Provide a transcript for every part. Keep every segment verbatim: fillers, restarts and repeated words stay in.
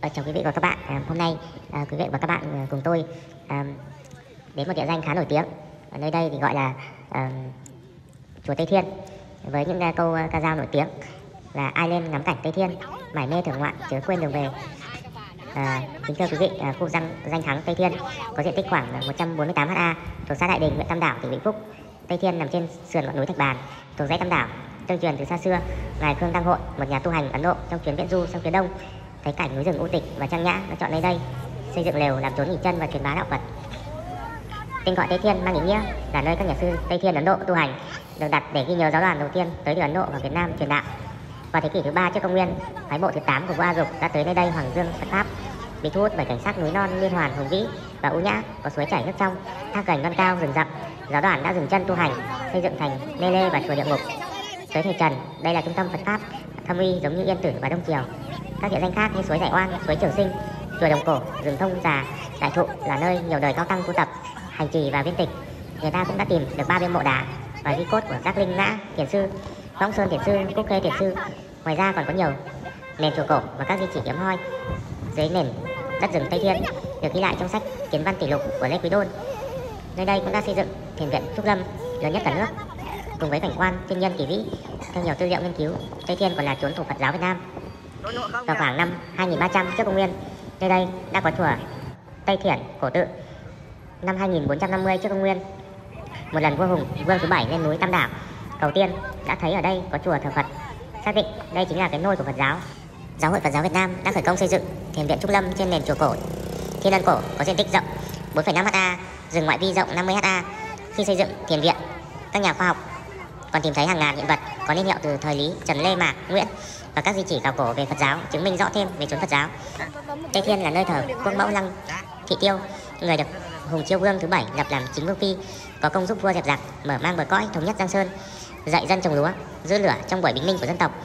Ờ, chào quý vị và các bạn. À, hôm nay à, quý vị và các bạn à, cùng tôi à, đến một địa danh khá nổi tiếng. Ở nơi đây thì gọi là à, chùa Tây Thiên, với những à, câu à, ca dao nổi tiếng là ai lên ngắm cảnh Tây Thiên, mải mê thưởng ngoạn chớ quên đường về. À, kính thưa quý vị, à, khu danh danh thắng Tây Thiên có diện tích khoảng một trăm bốn mươi tám héc ta, thuộc xã Đại Đình, huyện Tam Đảo, tỉnh Vĩnh Phúc. Tây Thiên nằm trên sườn ngọn núi Thạch Bàn, thuộc dãy Tam Đảo. Tương truyền từ xa xưa, ngài Khương Đăng Hội, một nhà tu hành Ấn Độ, trong chuyến viễn du sang phía đông, thấy cảnh núi rừng u tịch và trang nhã, đã chọn nơi đây xây dựng lều làm chốn nghỉ chân và truyền bá đạo Phật. Tên gọi Tây Thiên mang ý nghĩa là nơi các nhà sư Tây Thiên Ấn Độ tu hành, được đặt để ghi nhớ giáo đoàn đầu tiên tới từ Ấn Độ và Việt Nam truyền đạo. Vào thế kỷ thứ ba trước công nguyên, phái bộ thứ tám của vua A Dục đã tới nơi đây hoàng dương Phật pháp. Bị thu hút bởi cảnh sắc núi non liên hoàn hùng vĩ và ưu nhã, có suối chảy nước trong, thác gành non cao rừng rậm, giáo đoàn đã dừng chân tu hành, xây dựng thành Mê Lê và chùa Địa Ngục. Tới thời Trần, đây là trung tâm Phật pháp thâm uy giống như Yên Tử và Đông Triều. Các địa danh khác như suối Giải Oan, suối Trường Sinh, chùa Đồng Cổ, rừng Thông Già, Đại Thụ là nơi nhiều đời cao tăng tu tập, hành trì và viên tịch. Người ta cũng đã tìm được ba biên mộ đá và di cốt của Giác Linh Ngã Thiền sư, Võng Sơn Thiền sư, Cúc Khê Thiền sư. Ngoài ra còn có nhiều nền chùa cổ và các di chỉ hiếm hoi dưới nền đất rừng Tây Thiên được ghi lại trong sách Kiến Văn Kỷ Lục của Lê Quý Đôn. Nơi đây cũng đã xây dựng thiền viện Trúc Lâm lớn nhất cả nước, cùng với cảnh quan thiên nhiên kỳ vĩ. Theo nhiều tư liệu nghiên cứu, Tây Thiên còn là chốn thổ Phật giáo Việt Nam. Vào khoảng năm hai nghìn ba trăm trước công nguyên, nơi đây đã có chùa Tây Thiển Cổ Tự. Năm hai nghìn bốn trăm năm mươi trước công nguyên, một lần vua Hùng Vương thứ bảy lên núi Tam Đảo cầu tiên đã thấy ở đây có chùa thờ Phật, xác định đây chính là cái nôi của Phật giáo. Giáo hội Phật giáo Việt Nam đã khởi công xây dựng thiền viện Trúc Lâm trên nền chùa cổ Thiên Ân Cổ, có diện tích rộng bốn phẩy năm héc ta, rừng ngoại vi rộng năm mươi héc ta. Khi xây dựng thiền viện, các nhà khoa học còn tìm thấy hàng ngàn hiện vật có niên hiệu từ thời Lý, Trần, Lê, Mạc, Nguyễn và các di chỉ khảo cổ về Phật giáo, chứng minh rõ thêm về chốn Phật giáo. Tây Thiên là nơi thờ Quốc Mẫu Lăng Thị Tiêu, người được Hùng Chiêu Vương thứ bảy lập làm chính vương phi, có công giúp vua dẹp giặc, mở mang bờ cõi, thống nhất Giang Sơn, dạy dân trồng lúa, giữ lửa trong buổi bình minh của dân tộc.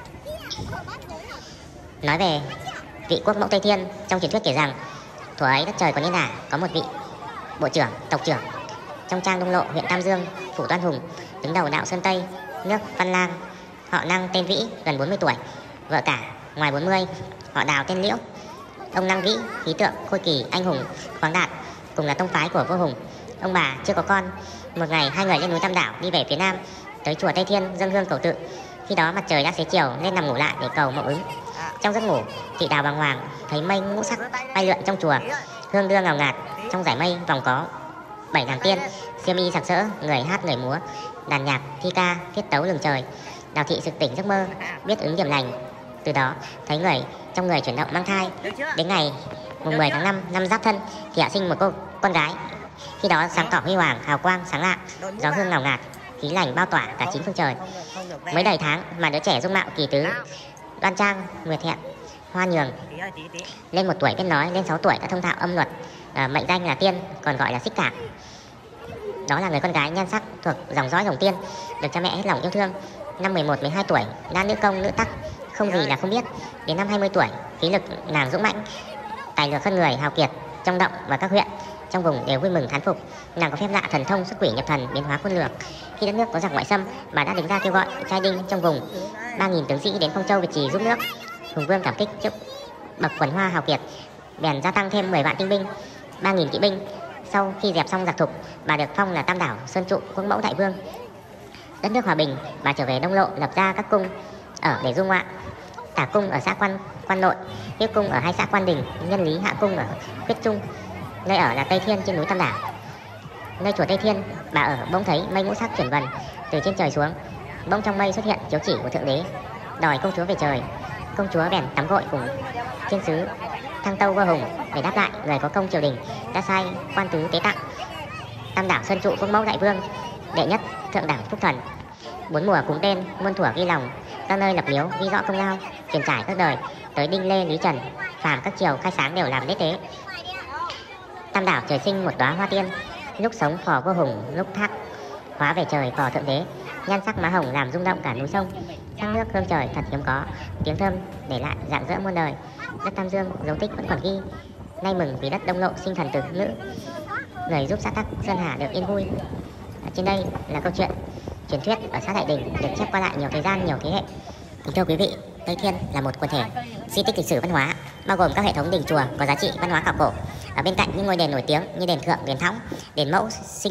Nói về vị Quốc Mẫu Tây Thiên, trong truyền thuyết kể rằng thuở ấy đất trời có niên ả, có một vị bộ trưởng, tộc trưởng trong trang Đông Lộ, huyện Tam Dương, phủ Đoan Hùng, đứng đầu đạo Sơn Tây, nước Văn Lang, họ Năng tên Vĩ, gần bốn mươi tuổi, vợ cả ngoài bốn mươi, họ Đào tên Liễu. Ông Năng Vĩ khí tượng khôi kỳ, anh hùng, khoáng đạt, cùng là tông phái của vua Hùng. Ông bà chưa có con. Một ngày hai người lên núi Tam Đảo đi về phía nam, tới chùa Tây Thiên dâng hương cầu tự. Khi đó mặt trời đã xế chiều nên nằm ngủ lại để cầu mộng ứng. Trong giấc ngủ, chị Đào bàng hoàng thấy mây ngũ sắc bay lượn trong chùa, hương đưa ngào ngạt. Trong dải mây vòng có bảy nàng tiên, xiêm y sặc sỡ, người hát người múa, đàn nhạc thi ca thiết tấu lừng trời. Đào thị sực tỉnh giấc mơ, biết ứng điểm lành. Từ đó thấy người trong người chuyển động mang thai. Đến ngày mùng mười tháng năm năm Giáp Thân thì hạ sinh một cô con gái. Khi đó sáng tỏ huy hoàng, hào quang sáng lạng, gió hương ngào ngạt, khí lành bao tỏa cả chín phương trời. Mới đầy tháng mà đứa trẻ dung mạo kỳ tứ, đoan trang, nguyệt hẹn, hoa nhường. Lên một tuổi biết nói, lên sáu tuổi đã thông thạo âm luật, à, mệnh danh là tiên, còn gọi là Xích Cảm. Đó là người con gái nhan sắc thuộc dòng dõi Hồng Tiên, được cha mẹ hết lòng yêu thương. Năm mười một mười hai tuổi, đã nữ công nữ tắc, không gì là không biết. Đến năm hai mươi tuổi, khí lực nàng dũng mãnh, tài lược hơn người, hào kiệt trong động và các huyện trong vùng đều vui mừng thán phục. Nàng có phép lạ thần thông xuất quỷ nhập thần, biến hóa quân lược. Khi đất nước có giặc ngoại xâm, bà đã đứng ra kêu gọi trai đinh trong vùng, ba nghìn tướng sĩ đến Phong Châu Việt Trì giúp nước. Hùng Vương cảm kích trước bậc quần hoa hào kiệt, bèn gia tăng thêm mười vạn tinh binh, ba nghìn kỵ binh. Sau khi dẹp xong giặc thục, bà được phong là Tam Đảo Sơn Trụ Quốc Mẫu Đại Vương. Đất nước hòa bình, bà trở về Đông Lộ lập ra các cung ở để du ngoạn. Tả cung ở xã Quan Quan Nội, Tiếp cung ở hai xã Quan Đình, Nhân Lý, Hạ cung ở Quyết Trung. Nơi ở là Tây Thiên trên núi Tam Đảo. Nơi chùa Tây Thiên, bà ở bỗng thấy mây ngũ sắc chuyển vần từ trên trời xuống. Bỗng trong mây xuất hiện chiếu chỉ của thượng đế, đòi công chúa về trời. Công chúa bèn tắm gội cùng thiên sứ Thăng Tâu vua Hùng để đáp lại người có công triều đình đã sai quan tứ tế tặng Tam Đảo Sơn Trụ Quốc Mẫu Đại Vương, đệ nhất thượng đẳng phúc thần. Bốn mùa cúng tên, muôn thuở ghi lòng, các nơi lập miếu ghi rõ công lao, truyền trải các đời tới Đinh Lê Lý Trần, phàm các triều khai sáng đều làm lễ tế. Tam Đảo trời sinh một đóa hoa tiên, lúc sống phò vua Hùng, lúc thác hóa về trời phò thượng đế. Nhan sắc má hồng làm rung động cả núi sông, sắc nước hương trời thật hiếm có, tiếng thơm để lại rạng rỡ muôn đời. Đất Tam Dương dấu tích vẫn còn ghi. Nay mừng vì đất Đông Lộ sinh thần tử nữ, người giúp xã tắc Sơn Hà được yên vui. Ở trên đây là câu chuyện truyền thuyết ở xã Đại Đình, được chép qua lại nhiều thời gian, nhiều thế hệ. Kính thưa quý vị, Tây Thiên là một quần thể di tích lịch sử văn hóa bao gồm các hệ thống đình chùa có giá trị văn hóa khảo cổ. Ở bên cạnh những ngôi đền nổi tiếng như đền Thượng, đền Thõng, đền Mẫu Sinh,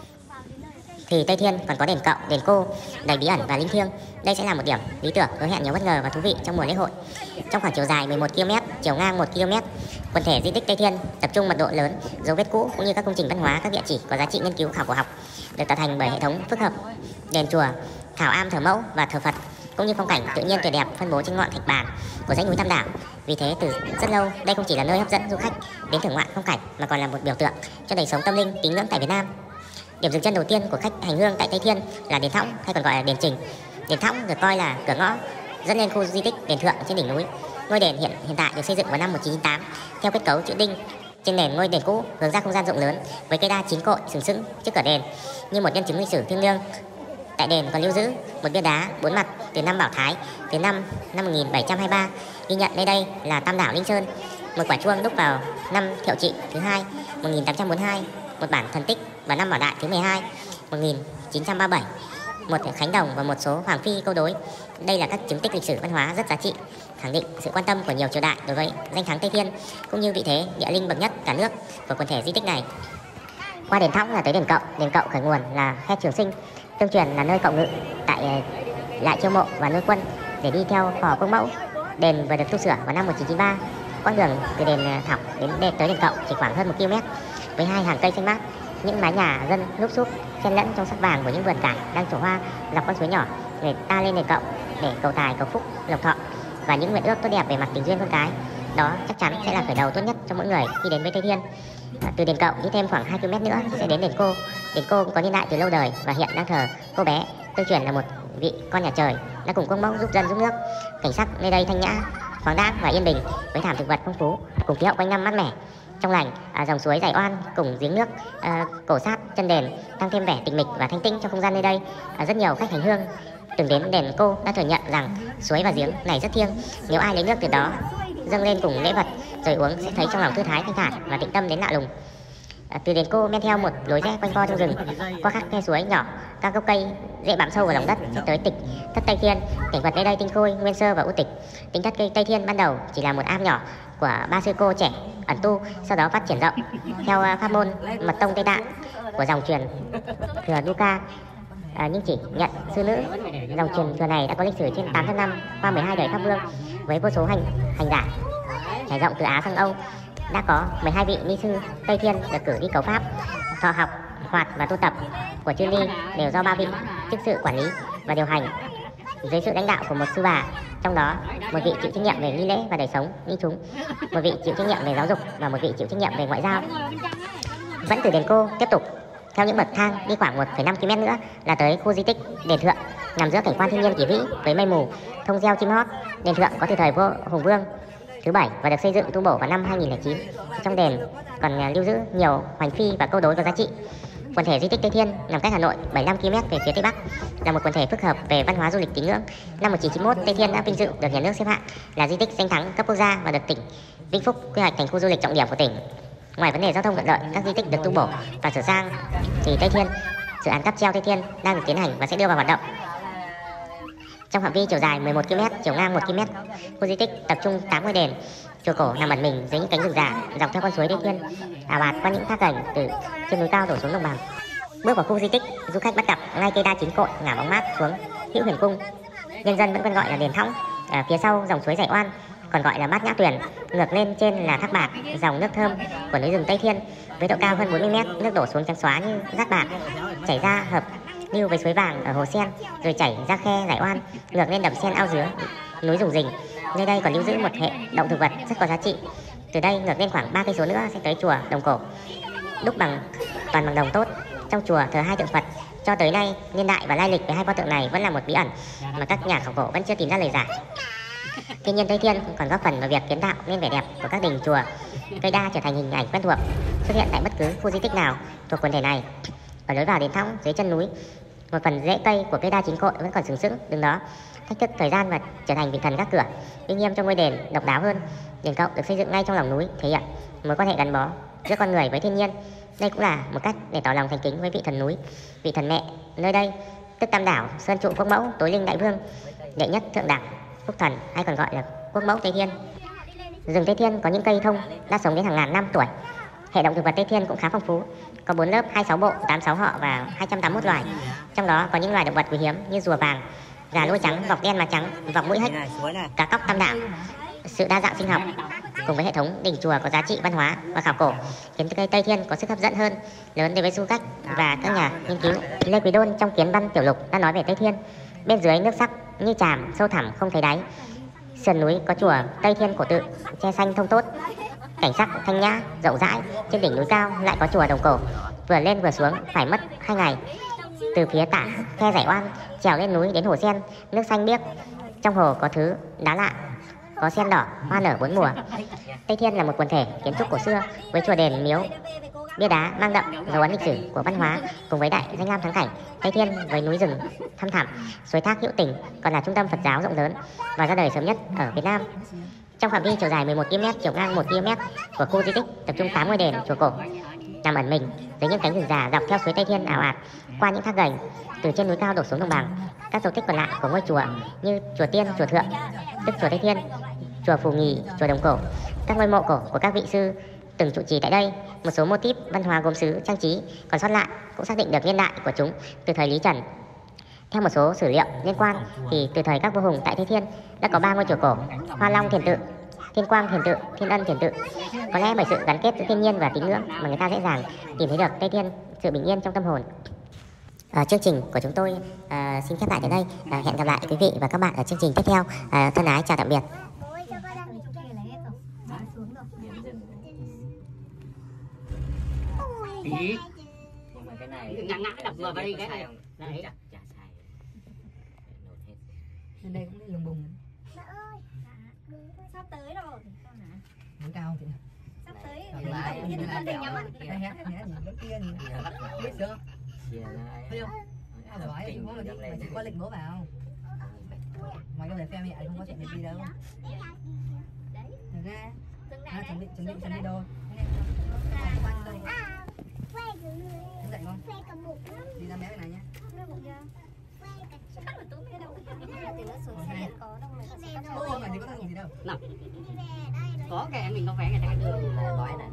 thì Tây Thiên còn có đền Cậu, đền Cô đầy bí ẩn và linh thiêng. Đây sẽ là một điểm lý tưởng hứa hẹn nhiều bất ngờ và thú vị trong mùa lễ hội. Trong khoảng chiều dài mười một ki lô mét, chiều ngang một ki lô mét, quần thể di tích Tây Thiên tập trung mật độ lớn dấu vết cũ cũng như các công trình văn hóa, các địa chỉ có giá trị nghiên cứu khảo cổ học được tạo thành bởi hệ thống phức hợp đền chùa, thảo am thờ mẫu và thờ Phật, cũng như phong cảnh tự nhiên tuyệt đẹp phân bố trên ngọn thạch bàn của dãy núi Tam Đảo. Vì thế từ rất lâu đây không chỉ là nơi hấp dẫn du khách đến thưởng ngoạn phong cảnh mà còn là một biểu tượng cho đời sống tâm linh tín ngưỡng tại Việt Nam. Điểm dừng chân đầu tiên của khách hành hương tại Tây Thiên là đền Thõng, hay còn gọi là đền Trình. Đền Thõng được coi là cửa ngõ dẫn lên khu di tích đền Thượng trên đỉnh núi. Ngôi đền hiện hiện tại được xây dựng vào năm một nghìn chín trăm chín mươi tám theo kết cấu chữ đinh trên nền ngôi đền cũ, hướng ra không gian rộng lớn với cây đa chín cội sừng sững trước cửa đền như một nhân chứng lịch sử thiêng liêng. Tại đền còn lưu giữ một bia đá bốn mặt từ năm Bảo Thái từ năm năm một nghìn bảy trăm hai mươi ba, ghi nhận nơi đây là Tam Đảo Linh Sơn, một quả chuông đúc vào năm Thiệu Trị thứ hai một nghìn tám trăm bốn mươi hai, một bản thần tích vào năm Bảo Đại thứ mười hai một nghìn chín trăm ba mươi bảy, một khánh đồng và một số hoàng phi câu đối. Đây là các chứng tích lịch sử văn hóa rất giá trị, khẳng định sự quan tâm của nhiều triều đại đối với danh thắng Tây Thiên cũng như vị thế địa linh bậc nhất cả nước của quần thể di tích này. Qua đền Thõng là tới đền Cậu. Đền Cậu khởi nguồn là khe Trường Sinh, tương truyền là nơi cậu ngự tại lại chiêu mộ và nuôi quân để đi theo phò quốc mẫu. Đền vừa được tu sửa vào năm một nghìn chín trăm chín mươi ba. Quãng đường từ đền Thõng đến đền tới đền Cậu chỉ khoảng hơn một ki lô mét, với hai hàng cây xanh mát, những mái nhà dân lúp xúp xen lẫn trong sắc vàng của những vườn cải đang trổ hoa dọc con suối nhỏ. Người ta lên đền Cậu để cầu tài, cầu phúc, lộc thọ và những nguyện ước tốt đẹp về mặt tình duyên con cái. Đó chắc chắn sẽ là khởi đầu tốt nhất cho mỗi người khi đến với Tây Thiên. À, từ đền Cậu đi thêm khoảng hai ki lô mét nữa sẽ đến đền Cô. Đền Cô cũng có niên đại từ lâu đời và hiện đang thờ cô bé, tương truyền là một vị con nhà trời đã cùng quốc mẫu giúp dân giúp nước. Cảnh sắc nơi đây thanh nhã, thoáng đãng và yên bình, với thảm thực vật phong phú cùng khí hậu quanh năm mát mẻ trong lành. À, dòng suối chảy oan cùng giếng nước à, cổ sát chân đền tăng thêm vẻ tĩnh mịch và thanh tĩnh trong không gian nơi đây. À, rất nhiều khách hành hương từng đến đền Cô đã thừa nhận rằng suối và giếng này rất thiêng. Nếu ai lấy nước từ đó dâng lên cùng lễ vật rồi uống sẽ thấy trong lòng thư thái thanh thản và tĩnh tâm đến lạ lùng. À, từ đền Cô men theo một lối rẽ quanh co trong rừng, qua các khe suối nhỏ, các gốc cây dễ bám sâu vào lòng đất sẽ tới tịch thất Tây Thiên. Cảnh vật nơi đây tinh khôi, nguyên sơ và u tịch. Tính thất cây Tây Thiên ban đầu chỉ là một am nhỏ của ba sư cô trẻ ẩn tu, sau đó phát triển rộng theo pháp môn mật tông Tây Tạng của dòng truyền thừa Duca. À, nhưng chỉ nhận sư nữ. Dòng truyền thừa này đã có lịch sử trên tám trăm năm qua mười hai đời pháp vương với vô số hành hành giả trải rộng từ Á sang Âu. Đã có mười hai vị ni sư Tây Thiên được cử đi cầu pháp, thọ học, hoạt và tu tập của chư ni đều do ba vị chức sự quản lý và điều hành dưới sự lãnh đạo của một sư bà, trong đó một vị chịu trách nhiệm về nghi lễ và đời sống nghi chúng, một vị chịu trách nhiệm về giáo dục và một vị chịu trách nhiệm về ngoại giao. Vẫn từ đền Cô tiếp tục theo những bậc thang đi khoảng một phẩy năm ki lô mét nữa là tới khu di tích đền Thượng, nằm giữa cảnh quan thiên nhiên kỳ vĩ với mây mù thông reo chim hót. Đền Thượng có từ thời vua Hùng Vương thứ bảy và được xây dựng tu bổ vào năm hai nghìn lẻ chín. Trong đền còn lưu giữ nhiều hoành phi và câu đối có giá trị. Quần thể di tích Tây Thiên nằm cách Hà Nội bảy mươi lăm ki lô mét về phía tây bắc, là một quần thể phức hợp về văn hóa du lịch tín ngưỡng. Năm một nghìn chín trăm chín mươi mốt, Tây Thiên đã vinh dự được nhà nước xếp hạng là di tích danh thắng cấp quốc gia và được tỉnh Vĩnh Phúc quy hoạch thành khu du lịch trọng điểm của tỉnh. Ngoài vấn đề giao thông thuận lợi, các di tích được tu bổ và sửa sang, thì Tây Thiên, dự án cáp treo Tây Thiên đang được tiến hành và sẽ đưa vào hoạt động. Trong phạm vi chiều dài mười một ki lô mét, chiều ngang một ki lô mét, khu di tích tập trung tám ngôi đền, chùa cổ nằm ẩn mình dưới những cánh rừng già dọc theo con suối Tây Thiên, ào ạt qua những thác gành từ trên núi cao đổ xuống đồng bằng. Bước vào khu di tích, du khách bắt gặp ngay cây đa chín cội ngả bóng mát xuống Hữu Huyền Cung, nhân dân vẫn còn gọi là đền Thõng. À, phía sau dòng suối chảy oan còn gọi là Bát Nhã Tuyền, ngược lên trên là thác bạc, dòng nước thơm của núi rừng Tây Thiên với độ cao hơn bốn mươi mét, nước đổ xuống trắng xóa như rác bạc, chảy ra hợp lưu với suối vàng ở hồ Sen, rồi chảy ra khe Giải Oan, ngược lên đầm Sen Ao Dứa, núi Rùng Rình. Nơi đây còn lưu giữ một hệ động thực vật rất có giá trị. Từ đây ngược lên khoảng ba cây số nữa sẽ tới chùa Đồng Cổ, đúc bằng toàn bằng đồng tốt. Trong chùa thờ hai tượng Phật. Cho tới nay, niên đại và lai lịch về hai pho tượng này vẫn là một bí ẩn mà các nhà khảo cổ vẫn chưa tìm ra lời giải. Tuy nhiên, Tây Thiên còn góp phần vào việc kiến tạo nên vẻ đẹp của các đình chùa. Cây đa trở thành hình ảnh quen thuộc, xuất hiện tại bất cứ khu di tích nào thuộc quần thể này. Ở lối vào đền Thõng, dưới chân núi, một phần rễ cây của cây đa chín cội vẫn còn sừng sững đứng đó, thách thức thời gian và trở thành vị thần gác cửa, uy nghiêm trong ngôi đền độc đáo hơn. Đền Cậu được xây dựng ngay trong lòng núi, thể hiện mối quan hệ gắn bó giữa con người với thiên nhiên. Đây cũng là một cách để tỏ lòng thành kính với vị thần núi, vị thần mẹ nơi đây, tức Tam Đảo, Sơn Trụ Quốc Mẫu, Tối Linh Đại Vương, đệ nhất thượng đẳng, Phúc Thần, hay còn gọi là Quốc Mẫu Tây Thiên. Rừng Tây Thiên có những cây thông đã sống đến hàng ngàn năm tuổi. Hệ động thực vật Tây Thiên cũng khá phong phú, có bốn lớp, hai mươi sáu bộ, tám mươi sáu họ và hai trăm tám mươi mốt loài. Trong đó có những loài động vật quý hiếm như rùa vàng, gà lôi trắng, vọc đen má trắng, vọc mũi hếch, cá cóc tam đạo. Sự đa dạng sinh học cùng với hệ thống đình chùa có giá trị văn hóa và khảo cổ khiến cây Tây Thiên có sức hấp dẫn hơn lớn đối với du khách và các nhà nghiên cứu. Lê Quý Đôn trong Kiến Văn Tiểu Lục đã nói về Tây Thiên: bên dưới nước sắc như tràm sâu thẳm không thấy đáy, sườn núi có chùa Tây Thiên cổ tự, che xanh thông tốt, cảnh sắc thanh nhã rộng rãi. Trên đỉnh núi cao lại có chùa Đồng Cổ, vừa lên vừa xuống phải mất hai ngày. Từ phía tả khe Giải Oan trèo lên núi đến hồ sen, nước xanh biếc, trong hồ có thứ đá lạ, có sen đỏ, hoa nở bốn mùa. Tây Thiên là một quần thể kiến trúc cổ xưa với chùa đền miếu, bia đá mang đậm dấu ấn lịch sử của văn hóa, cùng với đại danh lam thắng cảnh Tây Thiên với núi rừng thăm thẳm, suối thác hữu tình, còn là trung tâm Phật giáo rộng lớn và ra đời sớm nhất ở Việt Nam. Trong phạm vi chiều dài mười một ki lô mét, chiều ngang một ki lô mét của khu di tích tập trung tám ngôi đền chùa cổ nằm ẩn mình dưới những cánh rừng già dọc theo suối Tây Thiên ảo ạt, qua những thác gành từ trên núi cao đổ xuống đồng bằng. Các dấu tích còn lại của ngôi chùa như chùa Tiên, chùa Thượng tức chùa Tây Thiên, chùa Phù Nghì, chùa Đồng Cổ, các ngôi mộ cổ của các vị sư từng trụ trì tại đây, một số mô típ văn hóa gốm sứ trang trí còn sót lại cũng xác định được niên đại của chúng từ thời Lý Trần. Theo một số sử liệu liên quan thì từ thời các vua hùng tại Tây Thiên đã có ba ngôi chùa cổ: Hoa Long Thiền Tự, Thiên Quang Thiền Tự, Thiên Ân Thiền Tự. Có lẽ bởi sự gắn kết giữa thiên nhiên và tín ngưỡng mà người ta dễ dàng tìm thấy được Tây Thiên, sự bình yên trong tâm hồn. À, chương trình của chúng tôi à, xin khép lại tại đây. À, hẹn gặp lại quý vị và các bạn ở chương trình tiếp theo. À, thân ái chào tạm biệt. Ý. Nhưng mà cái này ngã ngã đập vừa vào đi cái này. Đấy. Chả xài. Bên đây cũng lùng bùng. Mẹ ơi, sắp tới rồi. Núi cao thì Sắp tới. Còn lại Nhìn nhìn con đỉnh lại nhắm. cái hét hét nhìn bên kia nhìn. Biết chưa? Thấy không? À, rồi bố là đi, mày chỉ qua lịch bố vào. Mày có thể phe mẹ không có chuyện gì đâu. Được ra. À, chuẩn bị chuẩn bị chuẩn bị đồ. Đứng dậy con. Đi ra bé cái này nhé. Bố mà thì có thằng gì đâu. Nào. Có kẻ mình có vé người ta đưa gói này.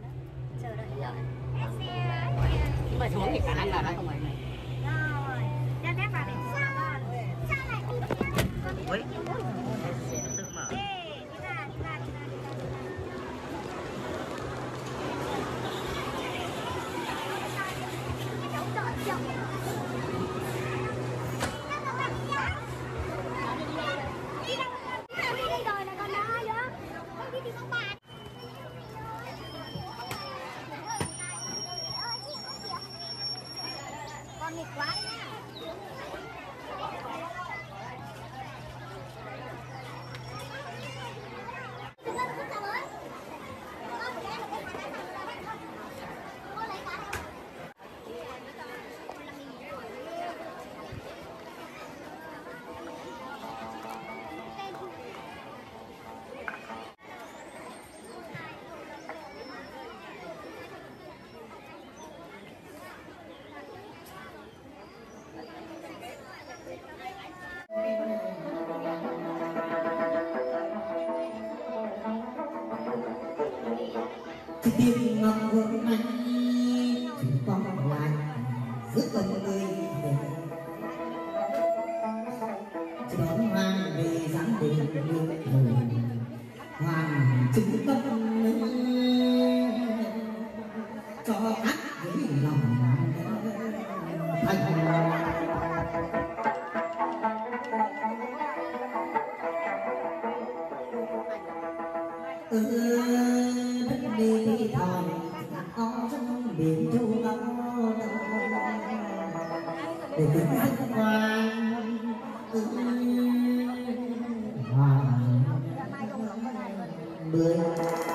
Nhưng mà xuống thì khả năng là nó không phải này. Ra phép vào để sao lại Ui. con nghịch quá đấy nha. Tim ngọc hương anh chỉ con lại giữa con người chỉ đón hoàng về dáng đình đường hoàng chứng tâm cho ác với lòng thành ừ, đi thòi có trong biển châu đó để đứng rất ngoan hoàng bơi